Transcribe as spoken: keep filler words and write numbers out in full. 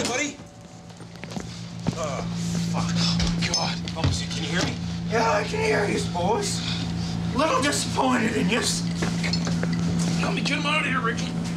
Hey, buddy. Uh, fuck. Oh, my God. What was it? Can you hear me? Yeah, I can hear you, boys. A little disappointed in you. Help me get him out of here, Ricky.